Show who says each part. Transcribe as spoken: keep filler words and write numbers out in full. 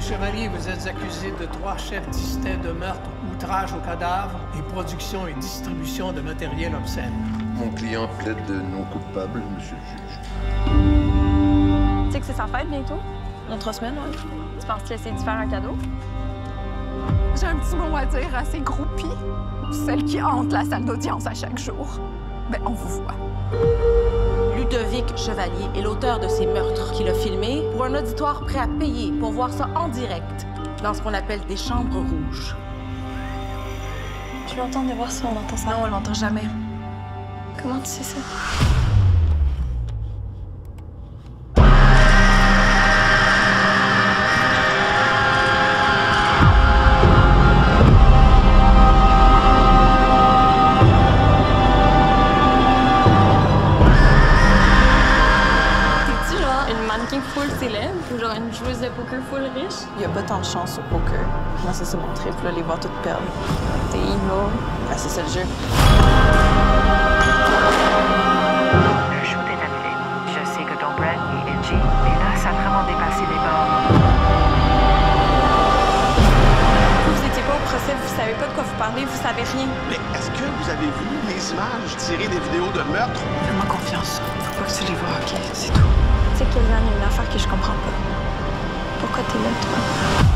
Speaker 1: Chevalier, vous êtes accusé de trois chefs distincts de meurtre, outrage au cadavre et production et distribution de matériel obscène.
Speaker 2: Mon client plaide de non coupable, monsieur le juge.
Speaker 3: Tu sais que c'est sa fête bientôt? Dans trois semaines, ouais. Tu penses qu'il essaie de faire un cadeau?
Speaker 4: J'ai un petit mot à dire à ces groupies, celles qui hantent la salle d'audience à chaque jour. Ben, on vous voit.
Speaker 5: Ludovic Chevalier est l'auteur de ces meurtres qu'il a filmés pour un auditoire prêt à payer pour voir ça en direct dans ce qu'on appelle des chambres rouges.
Speaker 3: Je l'entends de voir si on entend ça.
Speaker 5: Non, on l'entend jamais.
Speaker 3: Comment tu sais ça? Mannequin full célèbre ou genre une joueuse de poker full riche?
Speaker 6: Il n'y a pas tant de chance au poker. Moi, ça, c'est mon trip, là, les voir toutes perdre.
Speaker 3: T'es evil.
Speaker 6: Ah, c'est ça le jeu.
Speaker 7: Le shoot est annulé. Je sais que ton brand est edgy, mais là, ça a vraiment dépassé les bords.
Speaker 3: Vous étiez pas au procès, vous savez pas de quoi vous parlez, vous savez rien.
Speaker 8: Mais est-ce que vous avez vu les images tirées des vidéos de meurtre?
Speaker 4: Fais-moi confiance. Faut pas que tu les vois, OK? C'est tout.
Speaker 3: Tu sais, Kézanne, il y a une affaire que je comprends pas. Pourquoi t'es là, toi?